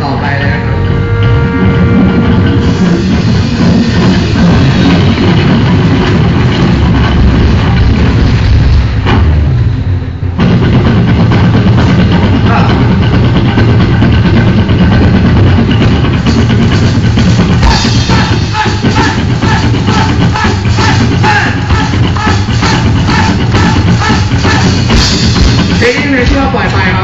ต่อไปเลยนะครับเพลงนี้ในชื่อว่าปล่อยไปครับ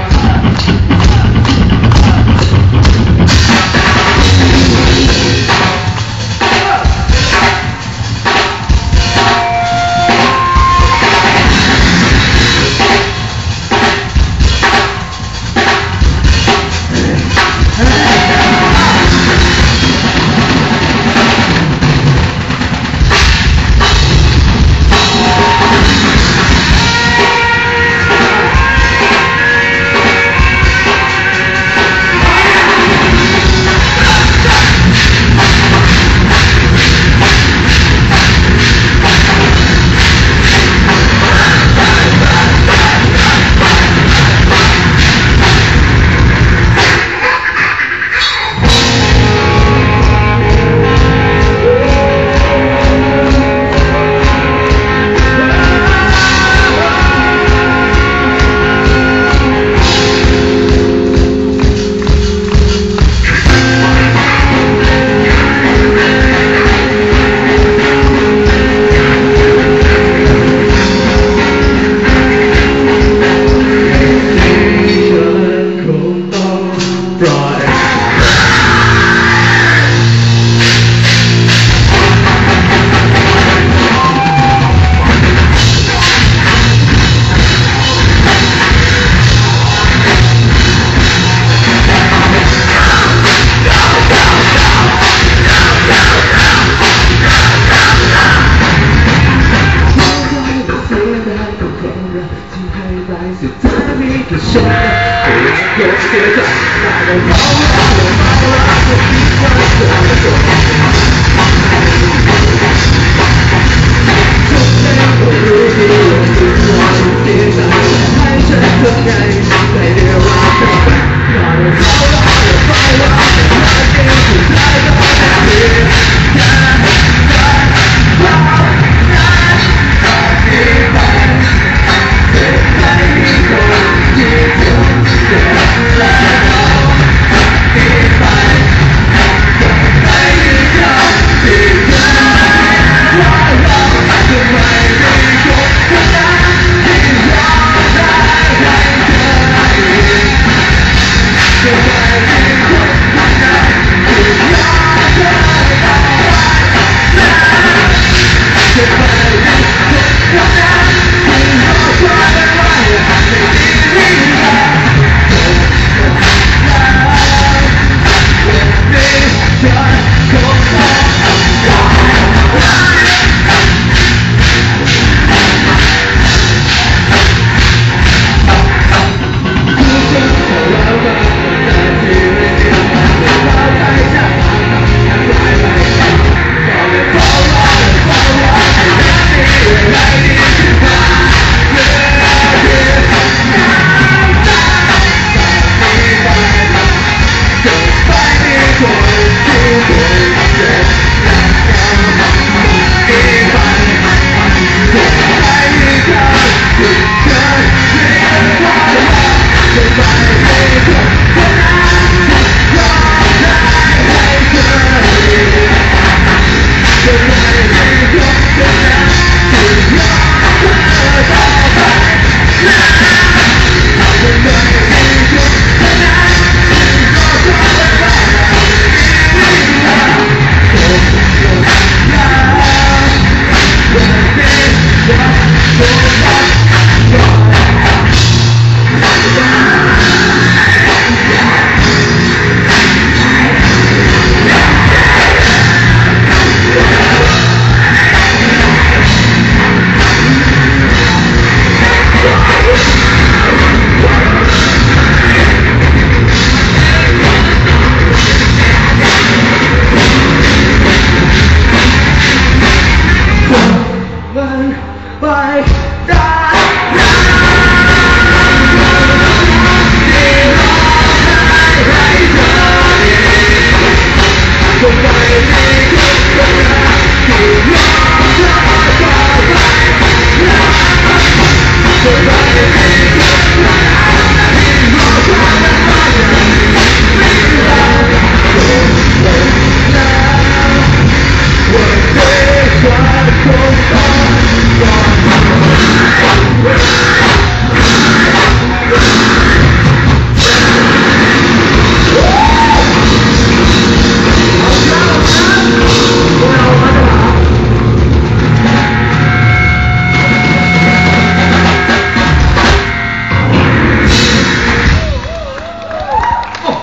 สุดท้ายมีแค่ฉันโดนเสียใจแต่เราเมาแล้วก็คิดว่าเธอจะจบทุกอย่างก็รู้ดีว่าทุกวันเสียใจให้ฉันทำไงไม่ได้ว่าเธอเป็นก่อนเราเมาแล้วก็ไปว่าเธอเป็นสุดท้ายก็เป็นเพียงแค่เรานั้นก็ดีไป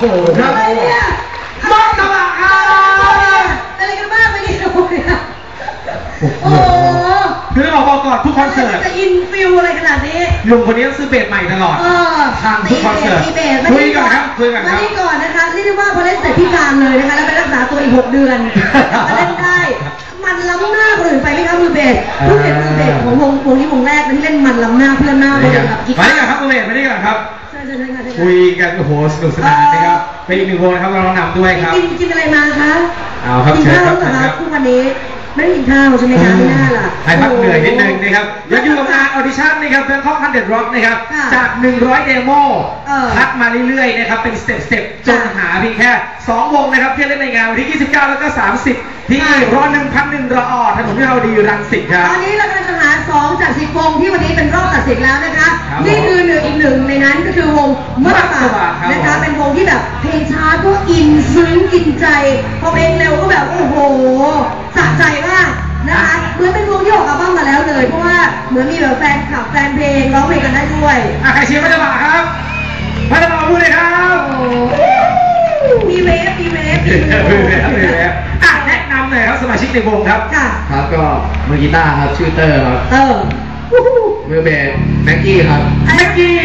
ครับมัตตบะครับอะไรกันบ้างไปเนี่ยโอ้คือเราบอกก่อนทุกคอนเสิร์ตจะอินฟิลอะไรขนาดนี้ลุงคนนี้ซื้อเบสใหม่ตลอดทางทุกคอนเสิร์ตคุยก่อนครับคุยก่อนครับมาที่ก่อนนะคะเรียกได้ว่าพอเล่นเสร็จพิการเลยนะคะแล้วไปรักษาตัวอีก6 เดือนมาเล่นได้มันล้ำหน้าคนอื่นไปไหมครับมือเบสเพิ่งเห็นมือเบสของวงนี้วงแรกที่เล่นมันล้ำหน้าเพื่อนหน้าเลยแบบกิ๊กมาได้ก่อนครับมือเบสมาได้ก่อนครับคุยกันโอ้โหสนุกสนานนะครับเป็นอีกหนึ่งวงนะครับเรานำด้วยครับกินอะไรมาคะเอาครับกินข้าวเหรอครับทุกวันนี้ไม่ได้กินข้าวใช่ไหมคะไม่น่าล่ะให้พักเหนื่อยนิดนึงนะครับยังอยู่กับงานออดิชั่นนะครับเป็นข้อคันเด็ดร็อกนะครับจาก100เดโมคัดมาเรื่อยๆนะครับเป็นสเต็ปจนหาเพียงแค่2 วงนะครับที่เล่นในงานวันที่29แล้วก็30ที่101,100ถนนวิภาวดีรังสิตครับตอนนี้เรากำลังจะหา2จาก10 วงที่วันนี้เป็นรอบตัดสินแล้วนะคะนี่คืออีกหนึ่งในนั้นก็คือวงมัตตบะนะคะเป็นวงที่แบบเพลงช้าก็อินซึ้งกินใจพอเพลงเร็วก็แบบโอ้โหสะใจมากนะคะเหมือนเป็นวงที่ออกอัลบั้มมาแล้วเลยเพราะว่าเหมือนมีแบบแฟนคลับแฟนเพลงร้องเพลงกันได้ด้วยใครเชียร์มัตตบะครับมัตตบะพูดเลยครับมีเวฟแนะนำหน่อยครับสมาชิกในวงครับครับก็มือกีตาร์ครับชื่อเตอร์ครับมือเบสแม็กกี้ครับแม็กกี้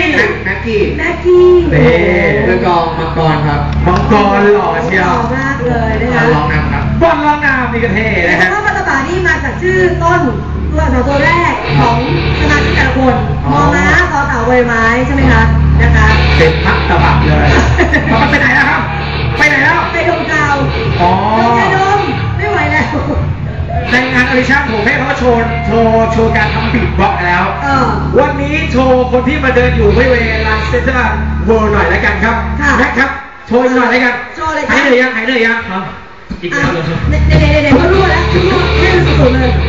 มือกลองมังกรครับมังกรหล่อเชียวมากเลยนะคะร้องนำครับบอลร้องนำมีกระเทนะฮะมัตตบะนี่มาจากชื่อต้นตัวแรกของสมาชิกแต่ละคนมอม้าคอเต่าใบไม้ใช่ไหมคะนะคะเป็นมัตตบะเลยมันไปไหนแล้วครับไปไหนแล้วไปดมกาวดมไม่ไหวแล้วในงานออดิชั่นผมให้เขาโชว์การทำบีทบ็อกซ์แล้ววันนี้โชว์คนที่มาเดินอยู่ไม่เวลาเซ็นทรัลเวิลด์หน่อยแล้วกันครับนะครับโชว์หน่อยแล้วกันหายเหนื่อยยังครับอีกแล้วเลยเด็กเขารู้แล้วให้มันสุดๆเลย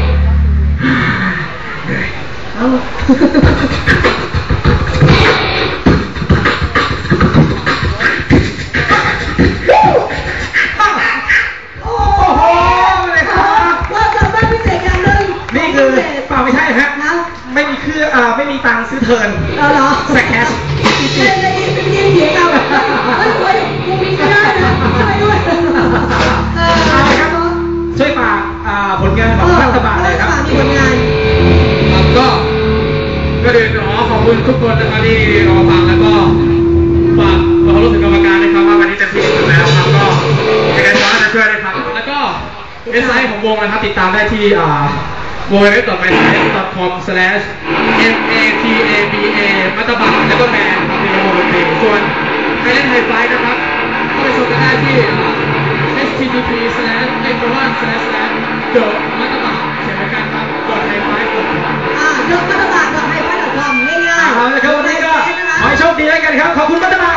ไม่ใช่ฮะไม่มีเครื่องไม่มีตังค์ซื้อเทิร์นเหรอแบ็คแคชไม่ได้เสียเราช่วยกูมีก็ได้นะช่วยด้วยช่วยฝากผลงานของมัตตบะเลยครับมีผลงานก็เดินขอบคุณทุกคนนะครับที่รอฟังแล้วก็ฝากความรู้สึกกรรมการนะครับว่าวันนี้จะพิจารณาครับก็ในการซ้อมจะช่วยนะครับแล้วก็เว็บไซต์ของวงนะครับติดตามได้ที่www.myfive.com/mataba มัตตบะแล้วก็แบนด์ในวงดนตรีส่วนใครเล่นไฮไฟนะครับเข้าไปชมกันได้ที่ http://the มัตตบะเขียนไว้กันครับ.highfive.com the มัตตบะ.highfive.com ง่ายๆแล้วครับวันนี้ก็ขอให้โชคดีแล้วกันครับขอบคุณมัตตบะ